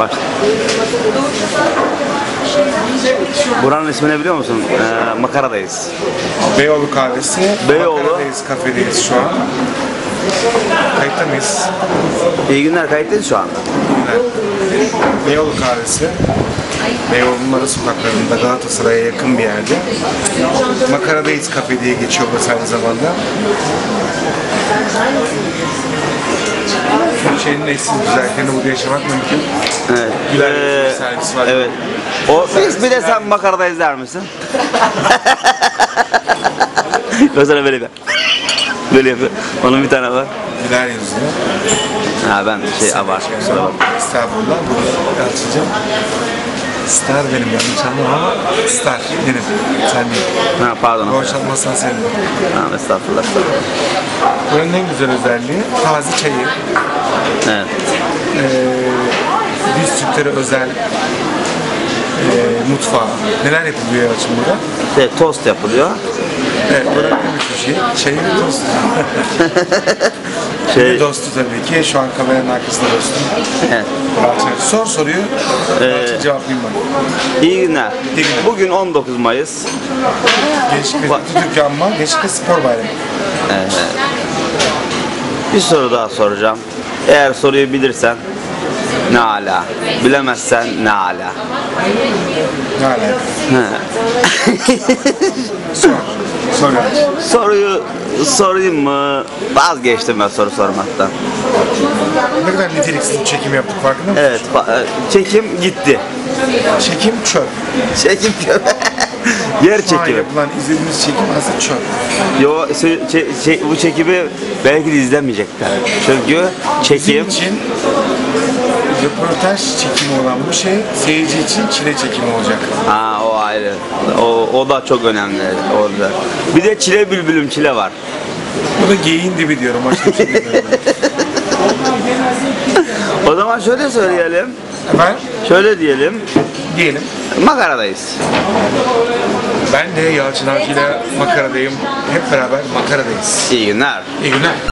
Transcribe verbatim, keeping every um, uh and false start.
Başla. Buranın ismini biliyor musun? Ee, Makaradayız. Beyoğlu kahvesi. Beyoğlu. Makaradayız, kafedeyiz şu an. Kayıtta mıyız? İyi günler, kayıttayız şu anda. Beyoğlu kahvesi. Beyoğlu'nun ara sokaklarında Galatasaray'a yakın bir yerde. Makaradayız kafe diye geçiyor burası aynı zamanda. Türkiye'nin eşsiz güzelliklerini burada yaşamak mümkün. Evet. Güler Ee, bir servis var. Evet. O, biz bir de sen Makaradayız der misin? Mesela böyle bir. Böyle yapıyor. Onun bir tane var. Güler yazıyor. Ha ben şey abarttım. Kusura bakma. Estağfurullah. Bunu açacağım. Star benim, yanlış anlama ama Star benim. Sen değil. Ha pardon. Borç almazsan senin. Ha estağfurullah. Estağfurullah. Buranın en güzel özelliği taze çayı. Evet. Ee, Biz Türklere özel e, mutfağı. Neler yapılıyor ya şimdi burada? Şey, tost yapılıyor. Evet, buranın en güzel şey. Çayı ve tost. Şey, Dostu tabii ki. Şu an kameranın arkasında dostum. evet. Yalçın. Sor soruyu. Yalçın cevaplayayım ben. İyi günler. İyi günler. Bugün on dokuz Mayıs. Gençlik ve Atatürk Anma, Gençlik ve Spor Bayramı. Evet. Bir soru daha soracağım. Eğer soruyu bilirsen ne ala. Bilemezsen ne ala. Ne alaka? He. Sor. Sor Yalçın. Soruyu sorayım mı? Vazgeçtim ben soru sormaktan. Ne kadar niteliksiz bir çekim yaptık farkında mısın? Evet, fa- çekim gitti. Çekim çöp. Çekim yer Şu an çekimi. yapılan izlediğimiz çekim aslında çöp. Yo, se- çe- çe- bu çekimi belki de izlemeyecekler. Çünkü çekim Bizim için röportaj çekimi olan bu şey seyirci için çile çekimi olacak. ha o ayrı. O, o da çok önemli orada. Bir de çile bülbülüm çile var. Bu da geyiğin dibi diyorum. Başka bir şey demiyorum. O zaman şöyle söyleyelim. Ben Şöyle diyelim. diyelim. Makaradayız. Ben de Yalçın Avcı'yla makaradayım. Hep beraber makaradayız. İyi günler. İyi günler.